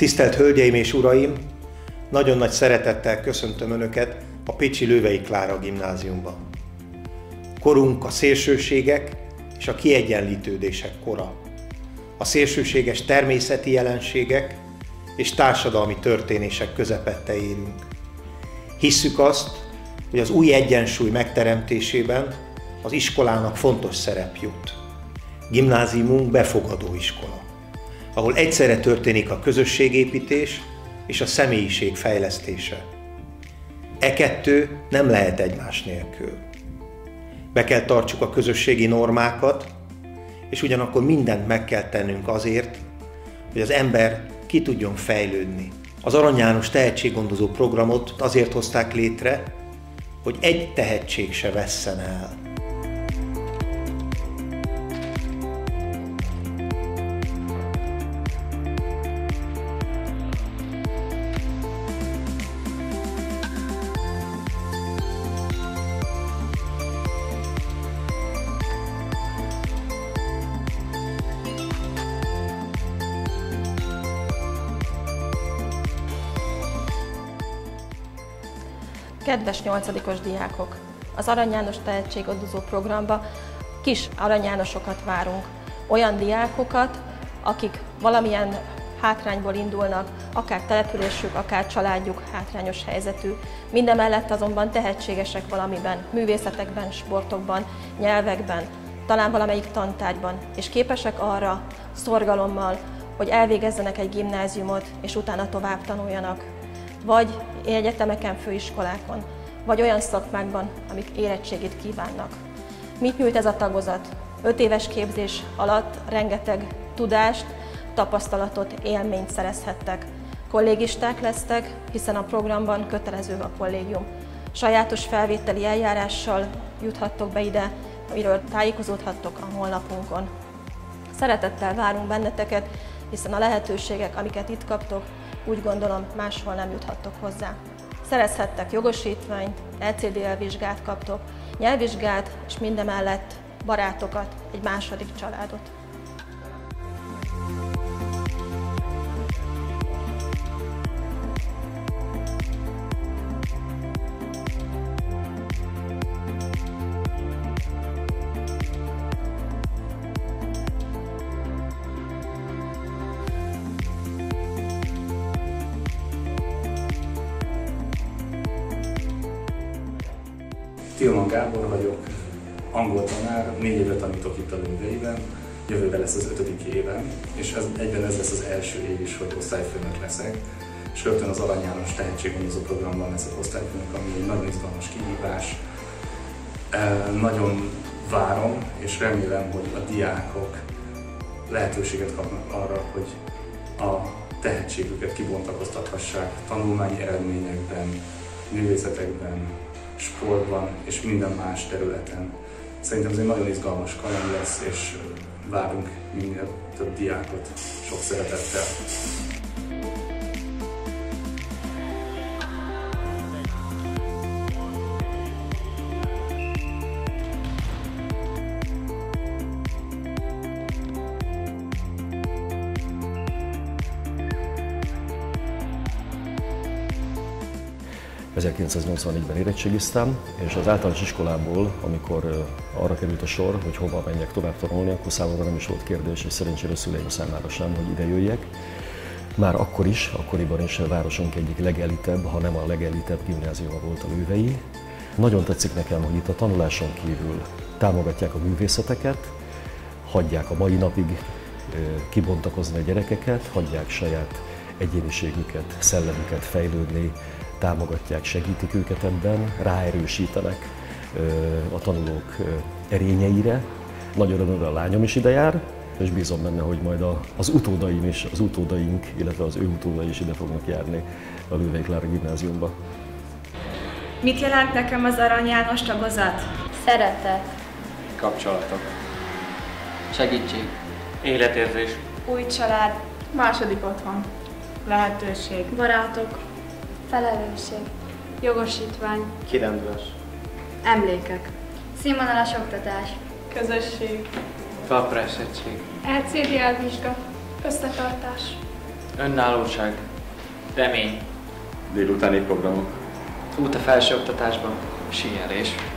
Tisztelt Hölgyeim és Uraim! Nagyon nagy szeretettel köszöntöm Önöket a pécsi Lővei Klára gimnáziumban. Korunk a szélsőségek és a kiegyenlítődések kora. A szélsőséges természeti jelenségek és társadalmi történések közepette élünk. Hisszük azt, hogy az új egyensúly megteremtésében az iskolának fontos szerep jut. Gimnáziumunk befogadó iskola, ahol egyszerre történik a közösségépítés és a személyiség fejlesztése. E kettő nem lehet egymás nélkül. Be kell tartsuk a közösségi normákat, és ugyanakkor mindent meg kell tennünk azért, hogy az ember ki tudjon fejlődni. Az Arany János tehetséggondozó programot azért hozták létre, hogy egy tehetség se vesszen el. Kedves 8-os diákok! Az Arany János tehetséggondozó programba kis Arany Jánosokat várunk. Olyan diákokat, akik valamilyen hátrányból indulnak, akár településük, akár családjuk hátrányos helyzetű. Mindemellett azonban tehetségesek valamiben, művészetekben, sportokban, nyelvekben, talán valamelyik tantárgyban, és képesek arra szorgalommal, hogy elvégezzenek egy gimnáziumot, és utána tovább tanuljanak. Vagy egyetemeken, főiskolákon, vagy olyan szakmákban, amik érettségit kívánnak. Mit nyújt ez a tagozat? 5 éves képzés alatt rengeteg tudást, tapasztalatot, élményt szerezhettek. Kollégisták lesztek, hiszen a programban kötelező a kollégium. Sajátos felvételi eljárással juthattok be ide, amiről tájékozódhattok a honlapunkon. Szeretettel várunk benneteket, hiszen a lehetőségek, amiket itt kaptok, úgy gondolom, máshol nem juthattok hozzá. Szerezhettek jogosítványt, LCDL vizsgát kaptok, nyelvvizsgát, és mindemellett barátokat, egy második családot. Tilman Gábor vagyok, angol tanár, 4 éve tanítok itt a Lőveiben, jövőben lesz az 5. évem, és egyben ez lesz az első év is, hogy osztályfőnök leszek, és rögtön az Arany János tehetséggondozó programban leszek osztályfőnök, ami egy nagyon izgalmas kihívás. Nagyon várom, és remélem, hogy a diákok lehetőséget kapnak arra, hogy a tehetségüket kibontakoztathassák tanulmányi eredményekben, művészetekben, sportban és minden más területen. Szerintem ez egy nagyon izgalmas kaland lesz, és várunk minél több diákot sok szeretettel. ...1984-ben érettségiztem, és az általános iskolából, amikor arra került a sor, hogy hova menjek tovább tanulni, akkor számomra nem is volt kérdés, és szerencsére a szüleim számára sem, hogy ide jöjjek. Már akkoriban is a városunk egyik legelitebb, ha nem a legelitebb gimnáziuma volt a Lővei. Nagyon tetszik nekem, hogy itt a tanuláson kívül támogatják a művészeteket, hagyják a mai napig kibontakozni a gyerekeket, hagyják saját egyéniségüket, szellemüket fejlődni, támogatják, segítik őket ebben, ráerősítenek a tanulók erényeire. Nagyon örömmel a lányom is ide jár, és bízom benne, hogy majd az utódaim is, az utódaink, illetve az ő utódai is ide fognak járni a Lővei Klára gimnáziumba. Mit jelent nekem az Arany János tagozat? Szeretet. Kapcsolatok. Segítség. Életérzés. Új család. Második otthon. Lehetőség. Barátok. Felelősség. Jogosítvány. Kirendülés. Emlékek. Színvonalas oktatás. Közösség. Talpraesettség. LCDL vizsga. Összetartás. Önállóság. Remény. Délutáni programok. Út a felsőoktatásba. Síelés.